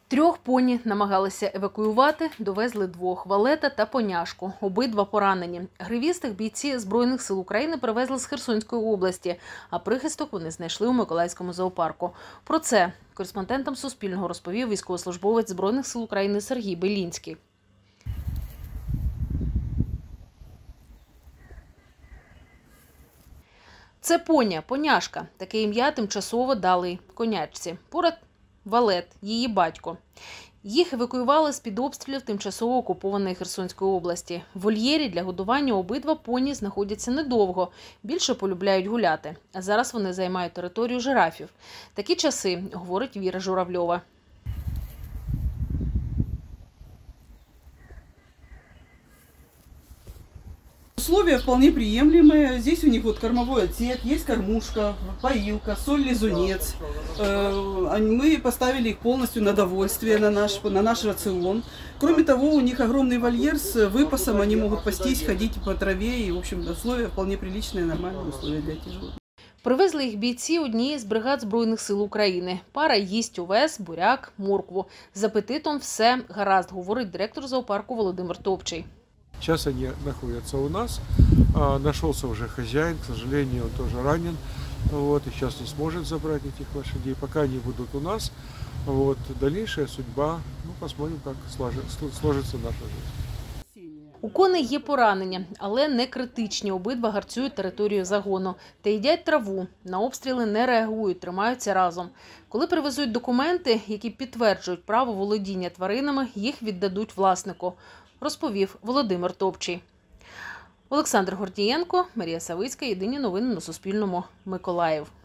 3 поні намагалися евакуювати, довезли 2 – Валета та Поняшку. Обидва поранені. Гривістих бійці Збройних сил України привезли з Херсонської області, а прихисток вони знайшли у Миколаївському зоопарку. Про це кореспондентам Суспільного розповів військовослужбовець Збройних сил України Сергій Белінський. Це поня, Поняшка. Таке ім'я тимчасово дали конячці. Поряд Валет, її батько. Їх евакуювали з-під обстрілів тимчасово окупованої Херсонської області. В вольєрі для годування обидва поні знаходяться недовго. Більше полюбляють гуляти. А зараз вони займають територію жирафів. Такі часи, говорить Віра Журавльова. Условия вполне приемлемые. Здесь у них вот кормовой отсек, есть кормушка, поилка, соль-лизунец. Мы поставили их полностью на довольствие, на наш рацион. Кроме того, у них огромный вольер с выпасом, они могут пастись, ходить по траве. И, в общем, условия вполне приличные, нормальные условия для этих животных. Привезли їх бійці однієї з бригад Збройних сил України. Пара їсть овес, буряк, моркву. З апетитом все гаразд, говорить директор зоопарку Володимир Топчий. Сейчас они находятся у нас. Нашелся уже хозяин, к сожалению, он тоже ранен. Вот, и сейчас не сможет забрать этих лошадей. Пока они будут у нас, вот, дальнейшая судьба, ну, посмотрим, как сложится наша жизнь. У коней є поранення, але не критичні. Обидва гарцюють територію загону та їдять траву. На обстріли не реагують, тримаються разом. Коли привезуть документи, які підтверджують право володіння тваринами, їх віддадуть власнику, розповів Володимир Топчий. Олександр Гордієнко, Марія Савицька. Єдині новини на Суспільному. Миколаїв.